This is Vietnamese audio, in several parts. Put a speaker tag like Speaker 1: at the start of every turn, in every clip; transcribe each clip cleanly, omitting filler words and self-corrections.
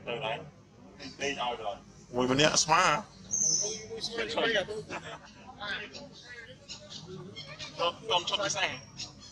Speaker 1: Mùi bên nhẹ smart. Con cho cái xanh.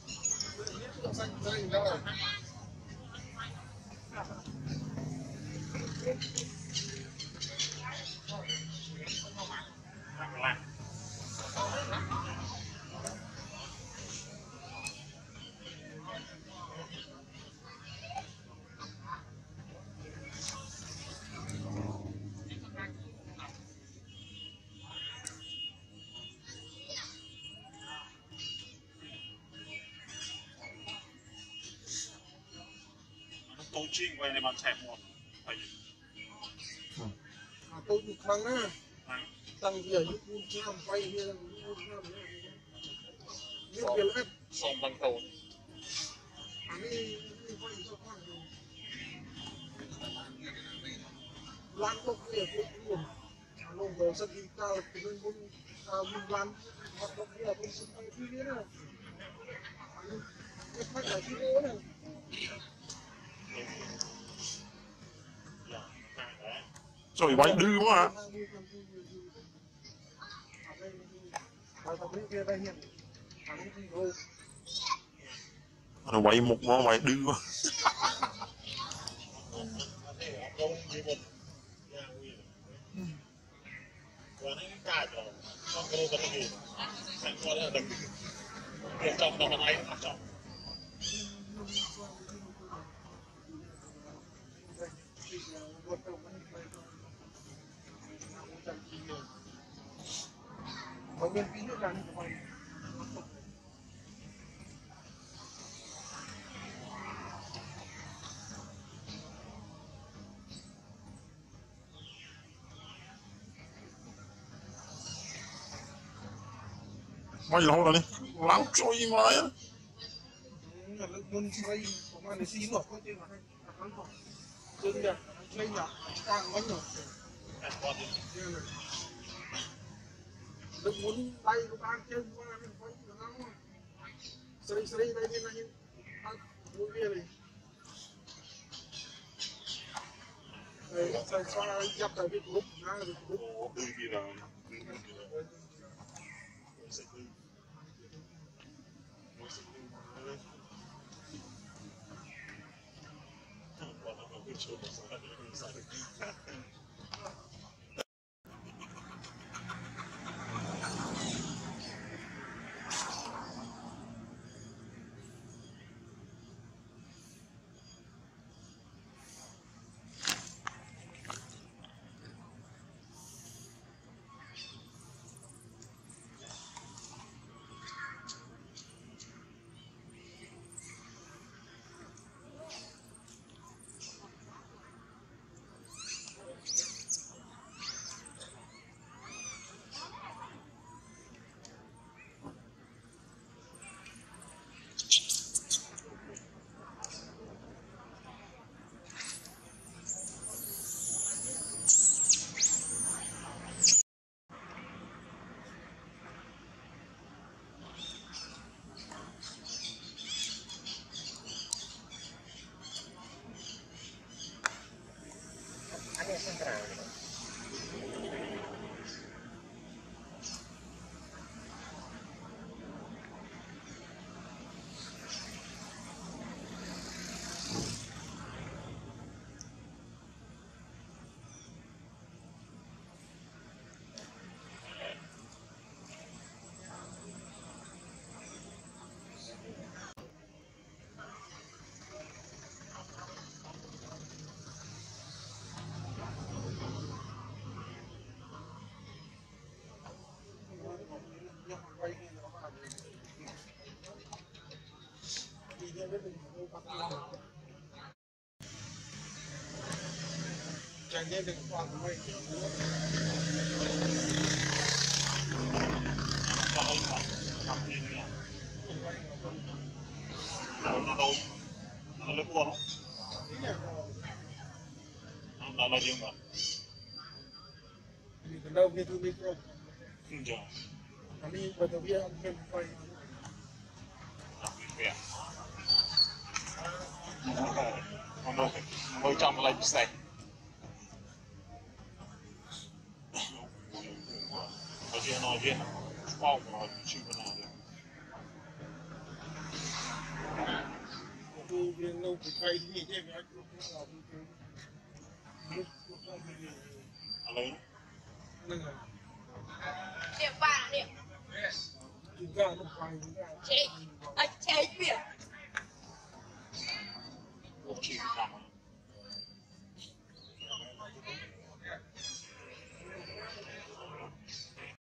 Speaker 1: Tôi chuyên quay này bằng chẹp một.
Speaker 2: Tôi được thằng á. Thằng gì ở YouTube chứ không quay kia là biết kia là
Speaker 1: xong bằng tồn.
Speaker 2: Anh ấy quay cho thằng Lan không kia cũng buồn. Long về sân đi cao thì nên muốn mình Lan hoạt động kia là bên sân đi kia nữa. Cái phát là cái nữa này.
Speaker 1: Trời quay đư quá hả? Nó quay một nó quay đư quá.
Speaker 2: Mọi người tí nữa là như vậy.
Speaker 1: Quay lâu rồi đi. Láo trôi mà á.
Speaker 2: Lực muốn quay của mình xin một con tiền mà hay. Chân kìa, lên nhỉ, càng bánh rồi. Lực muốn tay của bạn chân qua mình quay được không? Sợi đây bên này. Mua bia này. Đây, sợi xoa dập tại cái cục, ra được cục.
Speaker 1: Đưa bia rồi.
Speaker 2: Chẳng nhẽ đừng toàn của mình.
Speaker 1: Nó lớn quá. Nó là dương mà.
Speaker 2: Thì từ đâu kia tôi biết rồi.
Speaker 1: Dạ.
Speaker 2: Anh đi vào đầu bia ăn quay.
Speaker 1: Nó mới trong lại say. nói chuyện bao mà chịu cái nào đấy
Speaker 2: tôi riêng lâu thì cây thì thế mà
Speaker 1: anh lấy
Speaker 3: Điện vàng điện chế chế biển
Speaker 1: chỉ làm